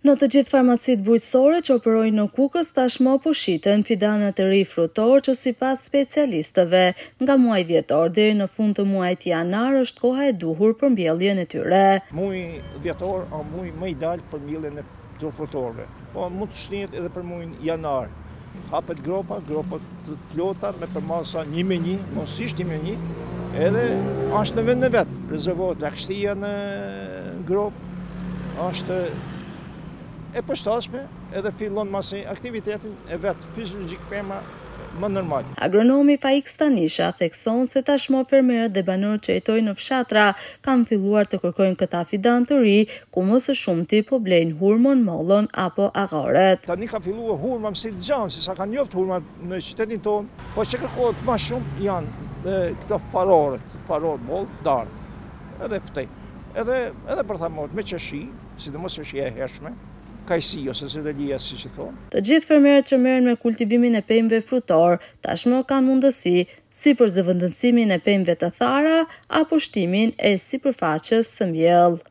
Në të gjithë farmacitë bujqësore që operojnë në Kukës tashmë po shiten fidanët e ri frutor që sipas specialistëve nga muaji dhjetor deri në fund të muajit janar është koha e duhur për mbjelljen e tyre. Muaji dhjetor është muaji më ideal për mbjelljen e këtyre frutorëve, po mund të shtihet edhe për muajin janar. Hapet gropa të plota me përmasa 1:1, mosisht 1:1, edhe është në vend në vet, rezervohet lagështia në grop, është e përshtatshme edhe fillon masi aktivitetin e vet fiziologjik pema më normal. Agronomi Faik Stanisha thekson se tashmë fermerët dhe banorët që jetojnë në fshatra kanë filluar të kërkojnë këta fidan të ri, ku më së shumti po blejnë hurmon, mollon apo agaret. Tani ka filluar hurma si gjanë, si sa kanë njoftë hurma në qytetin tonë, po që kërkohet më shumë janë këto faror moll, dardh, edhe ftej. Edhe për ta marrë me qeshi, sidomos qeshia e hershme, kajsi ose zedelia siç i thonë. Të gjithë fermerët që merren me kultivimin e pemëve frutor tashmë kanë mundësi si për zëvendësimin e pemëve të thara apo shtimin e sipërfaqes së mbjellë.